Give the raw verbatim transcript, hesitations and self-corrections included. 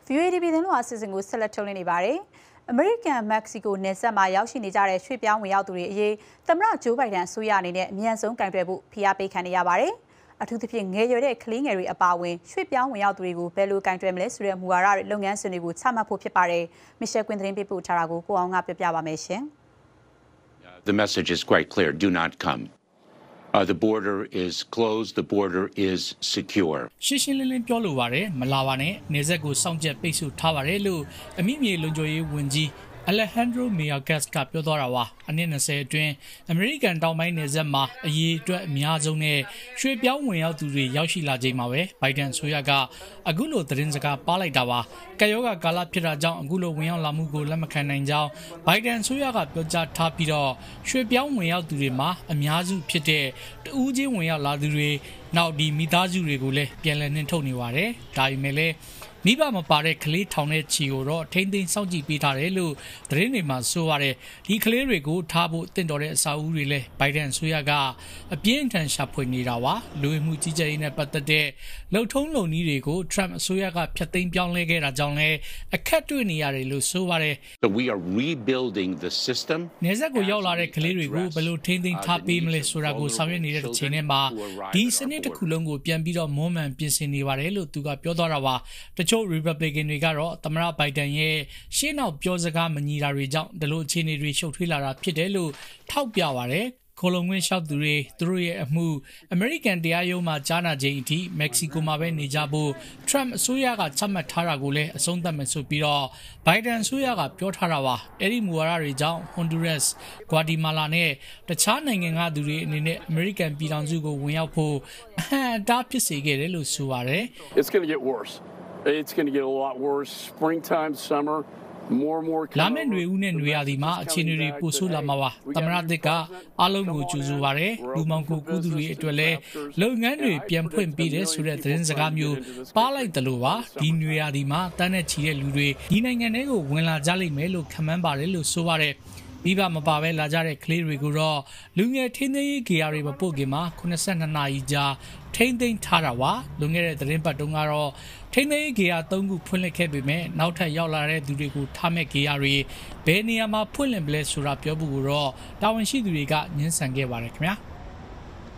V O A ပြည်သူ့အစီအစဉ်ကိုဆက်လက်ထုတ်လွှင့်နေပါတယ်။ American Mexico နယ်စပ်မှာရောက်ရှိနေကြတဲ့ရွှေ့ပြောင်းဝင်ရောက်သူတွေအရေးသမ္မတဂျိုးဘိုင်ဒန်အစိုးရအနေနဲ့အမြန်ဆုံးကင်တွယ်ဖို့ဖိအားပေးခံနေရပါတယ်။အထူးသဖြင့်ငယ်ရွယ်တဲ့ကလေးငယ်တွေအပါအဝင်ရွှေ့ပြောင်းဝင်ရောက်သူတွေကိုဘယ်လိုကင်တွယ်မလဲဆိုတဲ့မူဝါဒတွေလုပ်ငန်းစဉ်တွေကိုချမှတ်ဖို့ဖြစ်ပါတယ်။ Michelle Quinn သတင်းပေးပို့ထားတာကိုကိုအောင်ကပြောပြပါမယ်ရှင်။ The message is quite clear. Do not come. Uh, the border is closed. The border is secure. ရှင်းရှင်းလင်းလင်းပြောလိုပါတယ်မလာပါနဲ့နေဆက်ကိုစောင့်ကြက်ပိတ်ဆို့ထားပါတယ်လို့အမိမြေလုံခြုံရေးဝန်ကြီး Alejandro Mayorkas ကပြောသွားတာပါအနည်း၂၀အတွင်းအမေရိကန်တောင်ပိုင်းနယ်စပ်မှာအရေးအတွက်အများဆုံးနဲ့ရွှေ့ပြောင်းဝင်ရောက်သူတွေရောက်ရှိလာချိန်မှာပဲဘိုင်ဒန်ဆိုရကအခုလိုသတင်းစကားပါလိုက်တာပါကယောဂကာလဖြစ်တာကြောင့်အခုလိုဝင်ရောက်လာမှုကိုလက်မခံနိုင်ကြောင်းဘိုင်ဒန်ဆိုရကပြောကြားထားပြီးတော့ရွှေ့ပြောင်းဝင်ရောက်သူတွေမှာအများစုဖြစ်တဲ့တဦးချင်းဝင်ရောက်လာသူတွေနောက်ဒီမိသားစုတွေကိုလည်းပြန်လည်နှင်ထုတ်နေပါတယ်ဒါပေမဲ့လည်းမိဘမပါတဲ့ကလေးထောင်တဲ့ချီကိုတော့ထိမ့်သိမ်းစောင့်ကြည့်ပေးထားတယ်လို့သတင်းတွေမှာဆိုရတယ်ဒီကလေးတွေကိုထားဖို့တင့်တော်တဲ့အစာအုပ်တွေလည်းဘိုင်ဒန်ဆိုရကအပြင်းထန်ရှာဖွေနေတာပါလူဝင်မှုကြီးကြပ်ရေးနဲ့ပတ်သက်တဲ့လှုပ်ထုံးလုံနည်းတွေကို Trump အစိုးရကဖျက်သိမ်းပြောင်းလဲခဲ့တာကြောင့်လည်းအခက်တွေ့နေရတယ်လို့ဆိုပါတယ် So we are rebuilding the system. နေဆက်ကိုရောက်လာတဲ့ကလေးတွေကိုဘယ်လိုထိမ့်သိမ်းထားပေးမလဲဆိုတာကိုဆောင်ရွက်နေတဲ့ချိန်ထဲမှာဒီစနစ်တစ်ခုလုံးကိုပြန်ပြီးတော့မွမ်းမံပြင်ဆင်နေပါတယ်လို့သူကပြောသွားတာပါတချို့ Republican တွေကတော့သမ္မတဘိုင်ဒန်ရဲ့ရှေ့နောက်ပြောစကားမညီတာတွေကြောင့်ဒီလိုအခြေအနေတွေရှုပ်ထွေးလာတာဖြစ်တယ်လို့ထောက်ပြပါတယ်ကိုလုံငွေလျှောက်သူတွေသူတို့ရဲ့အမှု American တရားရုံးမှာကြားနာချိန်အထိ Mexico မှာပဲနေကြဖို့ Trump အစိုးရကချမှတ်ထားတာကိုလည်းအဆုံးသတ်မယ်ဆိုပြီးတော့ Biden အစိုးရကပြောထားတာပါအဲ့ဒီမူဝါဒတွေကြောင့် Honduras, Guatemala နဲ့တခြားနိုင်ငံကသူတွေအနေနဲ့ American ပြည်ထောင်စုကိုဝင်ရောက်ဖို့အဟန့်အတားဖြစ်စေခဲ့တယ်လို့ဆိုပါတယ် It's going to get worse. It's going to get a lot worse. Springtime, summer, more and more. လာမယ့်ຫນွေဦးနဲ့ຫນွေရာသီမှာအခြေအနေတွေပိုဆိုးလာမှာပါသမ္မတသစ်ကအလုံးကိုကြိုဆိုပါတယ်လူမောင်ကိုကူးသူတွေအတွက်လည်းလုပ်ငန်းတွေပြန်ဖွင့်ပေးတယ်ဆိုတဲ့သတင်းစကားမျိုးပါလိုက်တယ်လို့ပါဒီຫນွေရာသီမှာတန်းနဲ့ချီတဲ့လူတွေဒီနိုင်ငံတွေကိုဝင်လာကြလိမ့်မယ်လို့ခန့်မှန်းပါတယ်လို့ဆိုပါတယ်မိဘမပါပဲလာကြတဲ့ကလေးတွေကိုတော့လူငယ်ထင်းသိမ်းရေးဂေယာတွေမပို့ခင်မှာခုနှစ်ဆယ့်နှစ်နာရီကြာထိမ့်သိမ်းထားတာပါလွန်ခဲ့တဲ့သတင်းပတ်တုန်းကတော့ထိမ့်သိမ်းရေးဂေယာသုံးခုဖွင့်လှစ်ခဲ့ပေမဲ့နောက်ထပ်ရောက်လာတဲ့သူတွေကိုထားမဲ့ဂေယာတွေဘယ်နေရာမှာဖွင့်လှစ်ပလဲဆိုတာပြောဖို့တော့တာဝန်ရှိသူတွေကညှင်းဆန်ခဲ့ပါတယ်ခင်ဗျာ